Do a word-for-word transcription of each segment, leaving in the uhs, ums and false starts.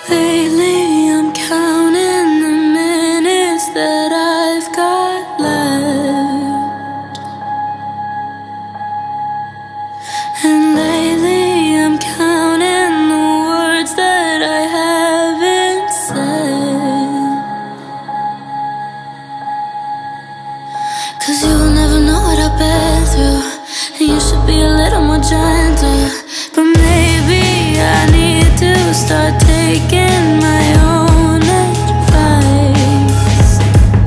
Lately I'm counting the minutes that I've got left, and lately I'm counting the words that I haven't said. 'Cause you'll never know what I've been through, and you should be a little more gentle. But maybe I need to start taking my own advice,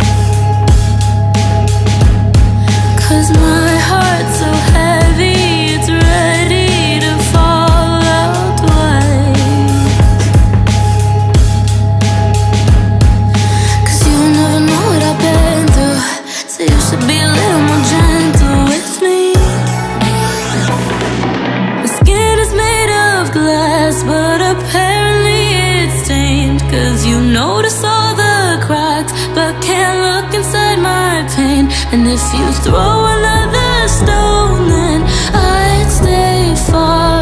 'cause my heart's so heavy, it's ready to fall out twice. 'Cause you'll never know what I've been through, so you should be a little more gentle with me. My skin is made of glass, but apparently it's stained. 'Cause you notice all the cracks, but can't look inside my pain. And if you throw another stone, then I'd stay far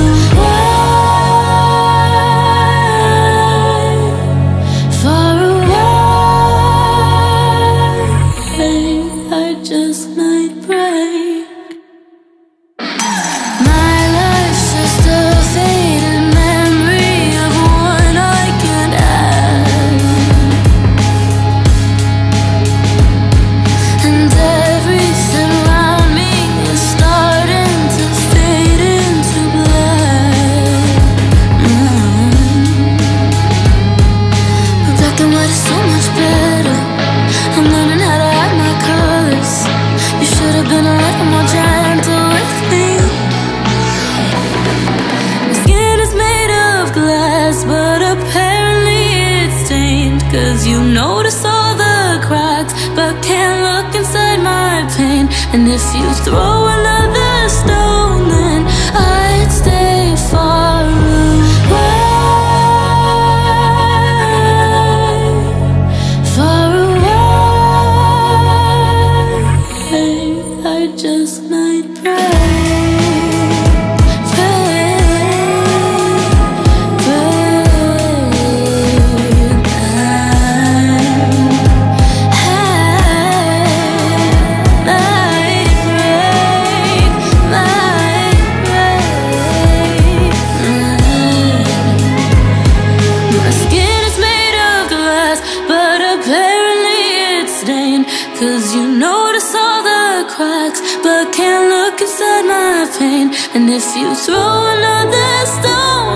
away, far away. I just might break. My life's just a faded memory of one I can't have, and everything around me is starting to fade into black. Mm. But black and white is so much better. I'm learning how to hide my colors. You should have been a little more gentle with me. My skin is made of glass, but apparently it's stained. 'Cause you notice all the cracks, but can't look inside my pain. And if you throw another stone, then I'd stay far away, far away. I just might break. Cause you notice all the cracks, but can't look inside my pain. And if you throw another stone,